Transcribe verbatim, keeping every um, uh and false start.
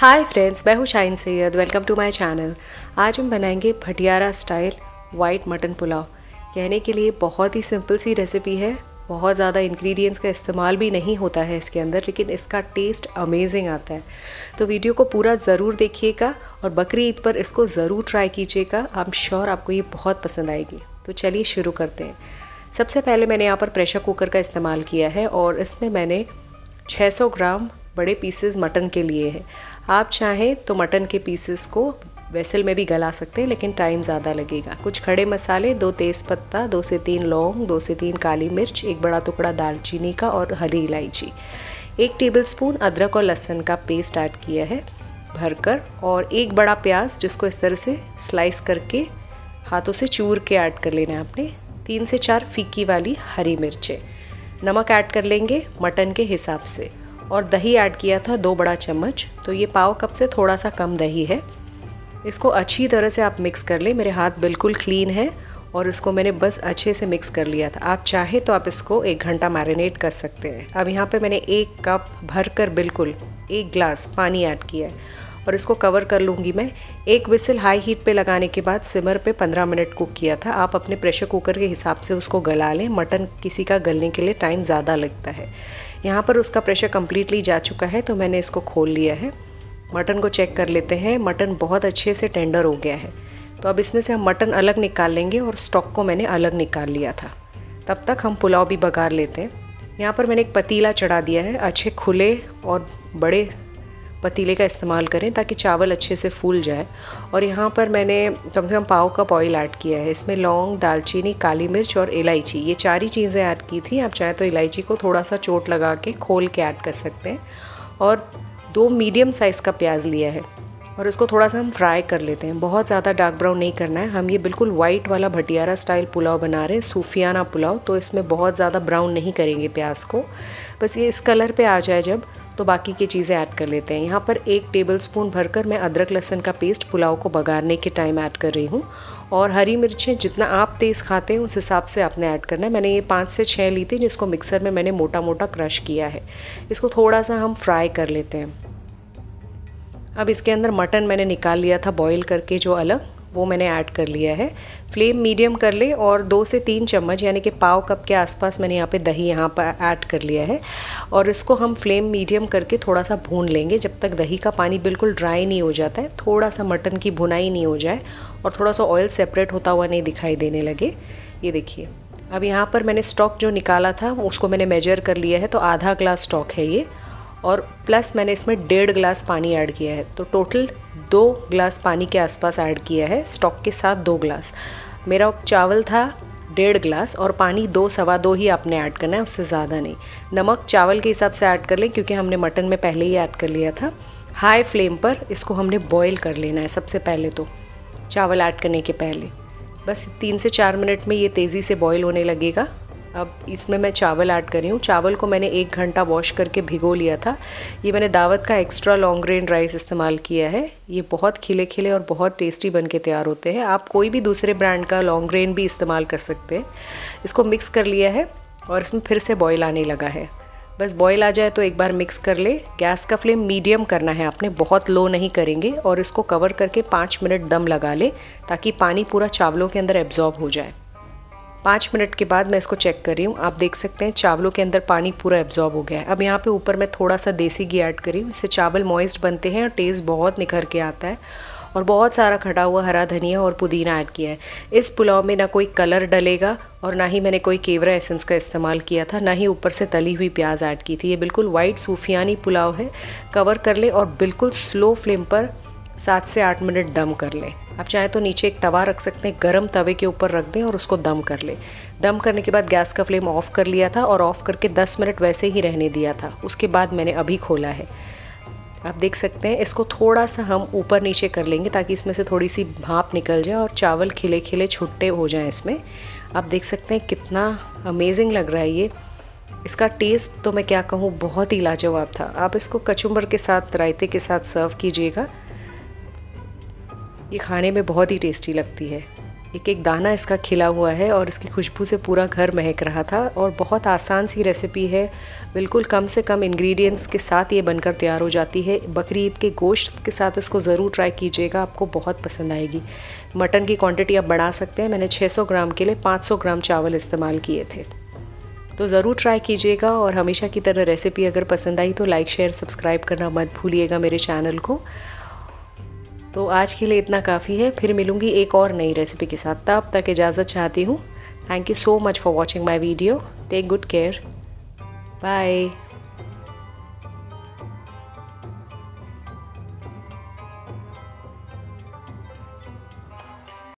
हाय friends, मैं हूँ Shine Syed. Welcome to my channel. आज हम बनाएंगे Bhatiyara style white mutton pulao. कहने के लिए बहुत ही सिंपल सी रेसिपी है, बहुत ज़्यादा इंग्रेडिएंट्स का इस्तेमाल भी नहीं होता है इसके अंदर, लेकिन इसका टेस्ट अमेजिंग आता है। तो वीडियो को पूरा ज़रूर देखिएगा और बकरी ईद पर इसको ज़रूर ट्राई कीजिएगा। आई एम श्योर आपको ये बहुत पसंद आएगी। तो चलिए शुरू करते हैं। सबसे पहले मैंने यहाँ पर प्रेशर कुकर का इस्तेमाल किया है और इसमें मैंने छह सौ ग्राम बड़े पीसेस मटन के लिए हैं। आप चाहें तो मटन के पीसेस को वेसल में भी गला सकते हैं, लेकिन टाइम ज़्यादा लगेगा। कुछ खड़े मसाले, दो तेज़पत्ता, दो से तीन लौंग, दो से तीन काली मिर्च, एक बड़ा टुकड़ा दालचीनी का और हरी इलायची, एक टेबलस्पून अदरक और लहसुन का पेस्ट ऐड किया है भरकर, और एक बड़ा प्याज जिसको इस तरह से स्लाइस करके हाथों से चूर के ऐड कर लेना है आपने। तीन से चार फीकी वाली हरी मिर्चें। नमक ऐड कर लेंगे मटन के हिसाब से, और दही ऐड किया था दो बड़ा चम्मच। तो ये पाव कप से थोड़ा सा कम दही है। इसको अच्छी तरह से आप मिक्स कर लें। मेरे हाथ बिल्कुल क्लीन है और इसको मैंने बस अच्छे से मिक्स कर लिया था। आप चाहे तो आप इसको एक घंटा मैरिनेट कर सकते हैं। अब यहाँ पे मैंने एक कप भर कर बिल्कुल एक ग्लास पानी ऐड किया है और इसको कवर कर लूँगी मैं। एक विसल हाई हीट पे लगाने के बाद सिमर पे पंद्रह मिनट कुक किया था। आप अपने प्रेशर कुकर के हिसाब से उसको गला लें। मटन किसी का गलने के लिए टाइम ज़्यादा लगता है। यहाँ पर उसका प्रेशर कम्प्लीटली जा चुका है, तो मैंने इसको खोल लिया है। मटन को चेक कर लेते हैं। मटन बहुत अच्छे से टेंडर हो गया है। तो अब इसमें से हम मटन अलग निकाल लेंगे और स्टॉक को मैंने अलग निकाल लिया था। तब तक हम पुलाव भी बघार लेते हैं। यहाँ पर मैंने एक पतीला चढ़ा दिया है। अच्छे खुले और बड़े पतीले का इस्तेमाल करें ताकि चावल अच्छे से फूल जाए। और यहाँ पर मैंने कम से कम पाव कप ऑयल ऐड किया है। इसमें लौंग, दालचीनी, काली मिर्च और इलायची, ये चार ही चीज़ें ऐड की थी। आप चाहे तो इलायची को थोड़ा सा चोट लगा के खोल के ऐड कर सकते हैं। और दो मीडियम साइज़ का प्याज लिया है और इसको थोड़ा सा हम फ्राई कर लेते हैं। बहुत ज़्यादा डार्क ब्राउन नहीं करना है। हम ये बिल्कुल वाइट वाला भटियारा स्टाइल पुलाव बना रहे हैं, सूफियाना पुलाव। तो इसमें बहुत ज़्यादा ब्राउन नहीं करेंगे प्याज को। बस ये इस कलर पे आ जाए जब, तो बाकी की चीज़ें ऐड कर लेते हैं। यहाँ पर एक टेबलस्पून भरकर मैं अदरक लहसुन का पेस्ट पुलाव को बघारने के टाइम ऐड कर रही हूँ। और हरी मिर्चें जितना आप तेज़ खाते हैं उस हिसाब से आपने ऐड करना है। मैंने ये पाँच से छः ली थी, जिसको मिक्सर में मैंने मोटा मोटा क्रश किया है। इसको थोड़ा सा हम फ्राई कर लेते हैं। अब इसके अंदर मटन मैंने निकाल लिया था बॉईल करके जो अलग, वो मैंने ऐड कर लिया है। फ्लेम मीडियम कर ले और दो से तीन चम्मच यानी कि पाव कप के आसपास मैंने यहाँ पे दही यहाँ पर ऐड कर लिया है। और इसको हम फ्लेम मीडियम करके थोड़ा सा भून लेंगे जब तक दही का पानी बिल्कुल ड्राई नहीं हो जाता है, थोड़ा सा मटन की भुनाई नहीं हो जाए और थोड़ा सा ऑयल सेपरेट होता हुआ नहीं दिखाई देने लगे। ये देखिए, अब यहाँ पर मैंने स्टॉक जो निकाला था उसको मैंने मेजर कर लिया है। तो आधा ग्लास स्टॉक है ये, और प्लस मैंने इसमें डेढ़ ग्लास पानी ऐड किया है। तो टोटल दो ग्लास पानी के आसपास ऐड किया है। स्टॉक के साथ दो ग्लास। मेरा चावल था डेढ़ ग्लास और पानी दो सवा दो ही आपने ऐड करना है, उससे ज़्यादा नहीं। नमक चावल के हिसाब से ऐड कर लें क्योंकि हमने मटन में पहले ही ऐड कर लिया था। हाई फ्लेम पर इसको हमने बॉईल कर लेना है सबसे पहले, तो चावल ऐड करने के पहले बस तीन से चार मिनट में ये तेज़ी से बॉईल होने लगेगा। अब इसमें मैं चावल ऐड कर रही हूँ। चावल को मैंने एक घंटा वॉश करके भिगो लिया था। ये मैंने दावत का एक्स्ट्रा लॉन्ग ग्रेन राइस इस्तेमाल किया है। ये बहुत खिले खिले और बहुत टेस्टी बन के तैयार होते हैं। आप कोई भी दूसरे ब्रांड का लॉन्ग ग्रेन भी इस्तेमाल कर सकते हैं। इसको मिक्स कर लिया है और इसमें फिर से बॉईल आने लगा है। बस बॉईल आ जाए तो एक बार मिक्स कर ले। गैस का फ्लेम मीडियम करना है आपने, बहुत लो नहीं करेंगे। और इसको कवर करके पाँच मिनट दम लगा ले ताकि पानी पूरा चावलों के अंदर एब्जॉर्ब हो जाए। पाँच मिनट के बाद मैं इसको चेक कर रही हूँ। आप देख सकते हैं चावलों के अंदर पानी पूरा एब्जॉर्ब हो गया है। अब यहाँ पे ऊपर मैं थोड़ा सा देसी घी ऐड करी हूँ। इससे चावल मॉइस्ट बनते हैं और टेस्ट बहुत निखर के आता है। और बहुत सारा खटा हुआ हरा धनिया और पुदीना ऐड किया है। इस पुलाव में ना कोई कलर डलेगा और ना ही मैंने कोई केवरा एसेंस का इस्तेमाल किया था, ना ही ऊपर से तली हुई प्याज ऐड की थी। ये बिल्कुल वाइट सूफियानी पुलाव है। कवर कर ले और बिल्कुल स्लो फ्लेम पर सात से आठ मिनट दम कर लें। आप चाहे तो नीचे एक तवा रख सकते हैं, गरम तवे के ऊपर रख दें और उसको दम कर लें। दम करने के बाद गैस का फ्लेम ऑफ़ कर लिया था और ऑफ़ करके दस मिनट वैसे ही रहने दिया था। उसके बाद मैंने अभी खोला है। आप देख सकते हैं इसको थोड़ा सा हम ऊपर नीचे कर लेंगे ताकि इसमें से थोड़ी सी भाप निकल जाए और चावल खिले खिले छुट्टे हो जाएं इसमें। आप देख सकते हैं कितना अमेजिंग लग रहा है ये। इसका टेस्ट तो मैं क्या कहूँ, बहुत ही लाजवाब था। आप इसको कचुम्बर के साथ, रायते के साथ सर्व कीजिएगा। ये खाने में बहुत ही टेस्टी लगती है। एक एक दाना इसका खिला हुआ है और इसकी खुशबू से पूरा घर महक रहा था। और बहुत आसान सी रेसिपी है, बिल्कुल कम से कम इंग्रेडिएंट्स के साथ ये बनकर तैयार हो जाती है। बकरी ईद के गोश्त के साथ इसको ज़रूर ट्राई कीजिएगा, आपको बहुत पसंद आएगी। मटन की क्वांटिटी आप बढ़ा सकते हैं, मैंने छह सौ ग्राम के लिए पाँच सौ ग्राम चावल इस्तेमाल किए थे। तो ज़रूर ट्राई कीजिएगा और हमेशा की तरह रेसिपी अगर पसंद आई तो लाइक शेयर सब्सक्राइब करना मत भूलिएगा मेरे चैनल को। तो आज के लिए इतना काफ़ी है, फिर मिलूँगी एक और नई रेसिपी के साथ। तब तक इजाज़त चाहती हूँ। Thank you so much for watching my video. Take good care. Bye.